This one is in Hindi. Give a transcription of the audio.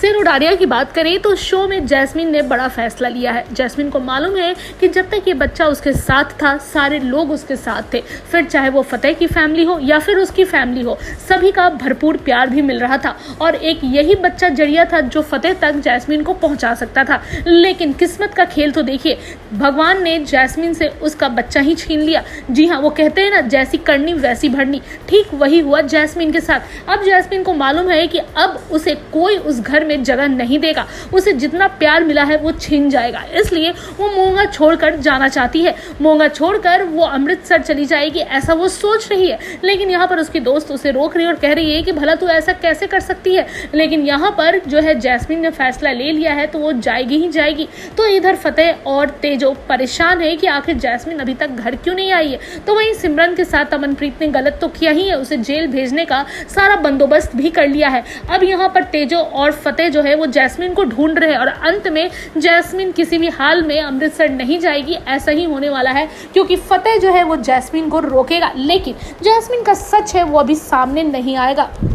सिर उडारिया की बात करें तो शो में जैस्मीन ने बड़ा फैसला लिया है। जैस्मीन को मालूम है कि जब तक ये बच्चा उसके साथ था सारे लोग उसके साथ थे, फिर चाहे वो फतेह की फैमिली हो या फिर उसकी फैमिली हो, सभी का भरपूर प्यार भी मिल रहा था और एक यही बच्चा जरिया था जो फतेह तक जैस्मीन को पहुंचा सकता था। लेकिन किस्मत का खेल तो देखिए, भगवान ने जैस्मीन से उसका बच्चा ही छीन लिया। जी हाँ, वो कहते हैं ना, जैसी करनी वैसी भरनी, ठीक वही हुआ जैस्मीन के साथ। अब जैस्मीन को मालूम है कि अब उसे कोई उस घर में जगह नहीं देगा, उसे जितना प्यार मिला है वो छीन जाएगा, इसलिए वो मोंगा छोड़कर जाना चाहती है। मोंगा छोड़कर वो अमृतसर चली जाएगी, ऐसा वो सोच रही है। लेकिन यहाँ पर उसकी दोस्त उसे रोक रही है और कह रही है कि भला तू ऐसा कैसे कर सकती है। लेकिन यहाँ पर जो है जैस्मीन ने फैसला ले लिया है तो वो जाएगी ही जाएगी। तो इधर फतेह और तेजो परेशान है कि आखिर जैस्मीन अभी तक घर क्यों नहीं आई है। तो वहीं सिमरन के साथ अमनप्रीत ने गलत तो किया ही है, उसे जेल भेजने का सारा बंदोबस्त भी कर लिया है। अब यहाँ पर तेजो और फतेह जो है वो जैस्मीन को ढूंढ रहे हैं और अंत में जैस्मीन किसी भी हाल में अमृतसर नहीं जाएगी, ऐसा ही होने वाला है, क्योंकि फतेह जो है वो जैस्मीन को रोकेगा। लेकिन जैस्मीन का सच है वो अभी सामने नहीं आएगा।